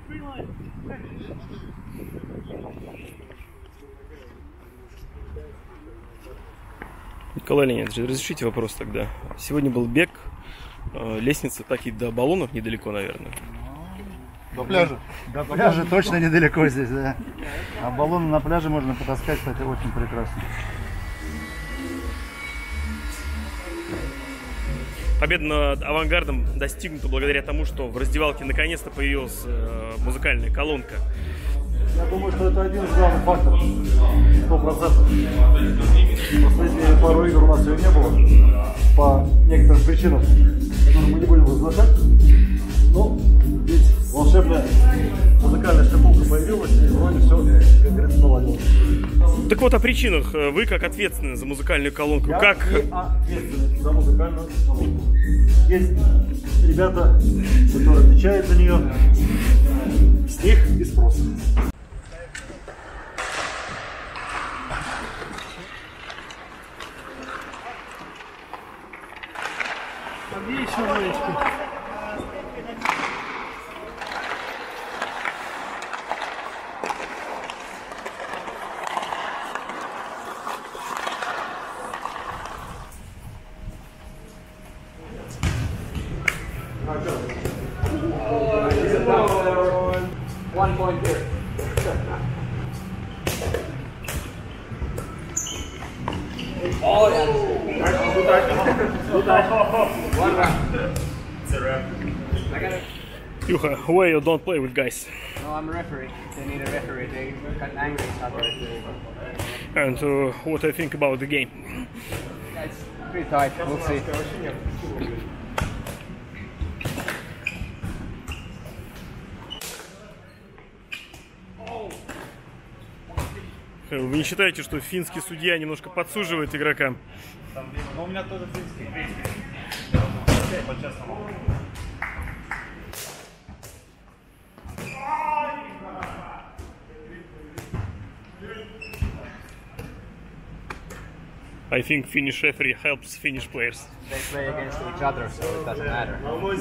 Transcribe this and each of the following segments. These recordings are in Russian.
Николай Леонидович, разрешите вопрос тогда. Сегодня был бег, лестница так и до баллонов недалеко, наверное. До пляжа? До пляжа точно недалеко здесь, да. А баллоны на пляже можно потаскать, кстати, очень прекрасно. Победа над «Авангардом» достигнута благодаря тому, что в раздевалке наконец-то появилась музыкальная колонка. Я думаю, что это один из главных факторов. 100%. Последние пару игр у нас ее не было. По некоторым причинам, которые мы не будем разглашать. Но ведь волшебная музыкальная шкатулка появилась, и вроде все, как говорится, наладилось. Так вот, о причинах. Вы как ответственны за музыкальную колонку? Я как ответственный за музыкальную колонку. Есть ребята, которые отвечают за нее. С них и спрос. One point here. Oh yeah. Good touch. One round. It's a wrap. Юха, why you don't play with guys? No, I'm a referee. They need a referee. They got angry Saturday. And what do you think about the game? Yeah, it's pretty tight. We'll see. Вы не считаете, что финский судья немножко подсуживает игрокам? Но у меня тоже финский. По-честному. I think Finnish referee helps Finnish players. They play against each other, so it doesn't matter.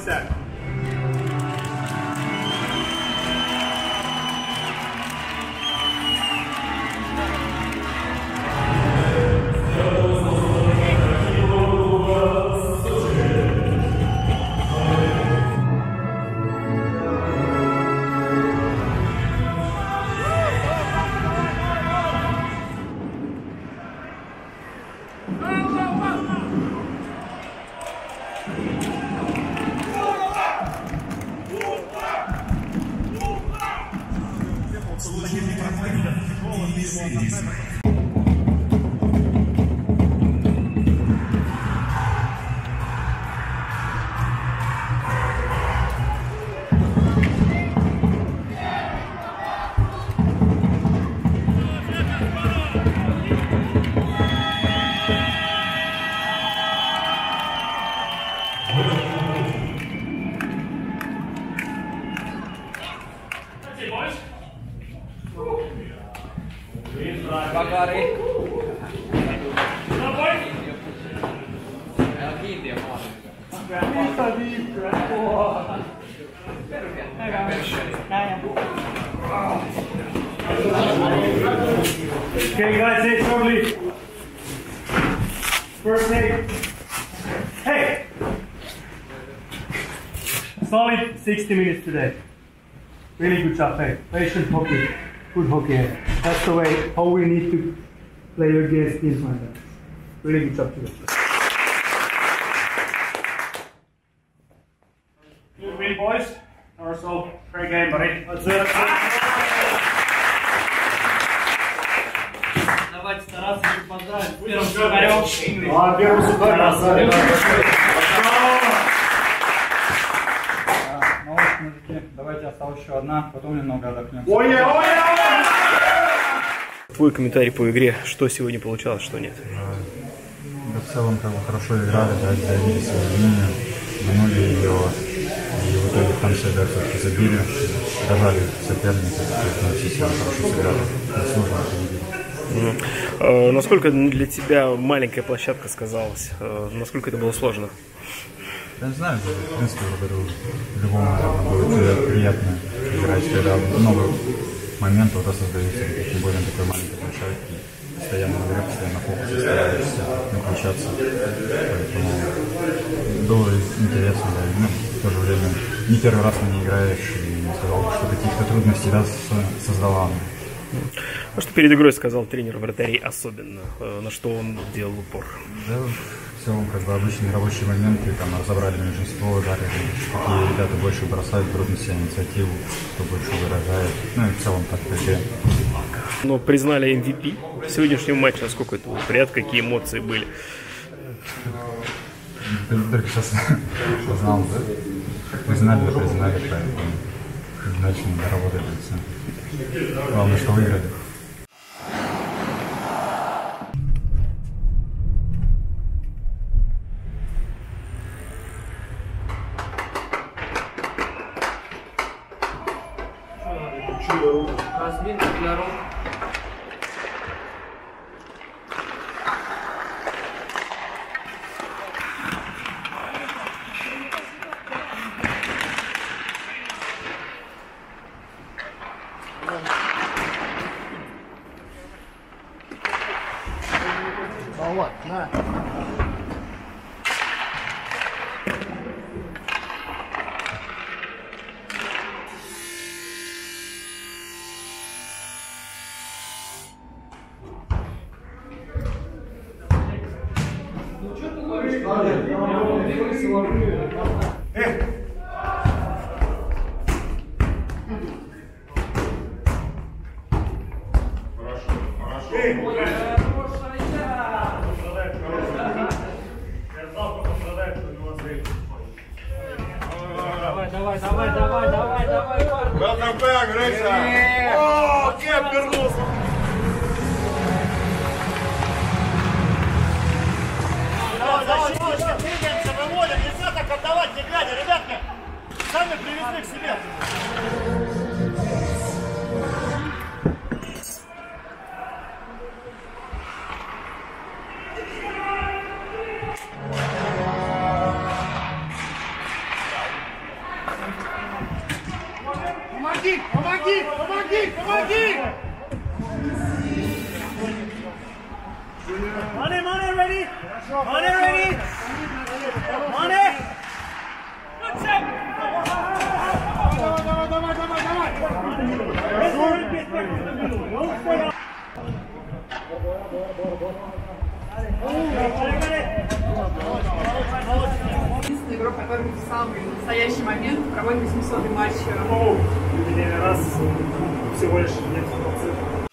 Bakari. Kiintiö Okay guys, hey, probably first aid. Hey! Solid 60 minutes today. Really good job, hey. Patient hockey. Good hockey. That's the way how we need to play against teams like that. Really good job today. Good win, boys. Also, great game, buddy. That's it. Давайте стараться еще поздравить. Первым сухарем. А, первый сухарь, красавец. Наушники мужики, давайте осталась еще одна, потом немного отдохнем. Твой комментарий по игре, что сегодня получалось, что нет? Да, в целом как бы хорошо играли, да, заявили свою линию, вернули ее, и в итоге в конце да, все-таки забили, дожали соперника, все хорошо сыграли, сложно победили. Насколько для тебя маленькая площадка сказалась? Насколько это было сложно? Я не знаю, в принципе, благодарю любому, наверное, будет приятно играть, когда много моментов создаются, тем более на такой маленькой площадке. Постоянно в игре, постоянно фокус, стараешься не включаться. Поэтому было интересно, да, ну, в то же время не первый раз на ней играешь, и не сказал, что каких-то трудностей создала. А что перед игрой сказал тренер вратарей особенно, на что он делал упор? Да, в целом, как бы обычные рабочие моменты, там разобрали меньшинство, ударили, какие ребята больше бросают трудности, инициативу, кто больше выражает. Ну и в целом так в игре. Но признали MVP в сегодняшнем матче, насколько это был прият, какие эмоции были? Только сейчас узнал, да? Признали, поэтому дальше не доработали все. Главное, что выиграли. Разминка для рук. Вот, на. Давай. Welcome back, Рыся! О, Кеп вернулся! Давай, двигаемся, выводим, нельзя так отдавать, не глядя, ребятки! Сами привезли к себе! Помоги! Money, ready? Money, ready? Money! Единственный игрок, который в самый настоящий момент проводит 800-й матч. Раз всего лишь нет.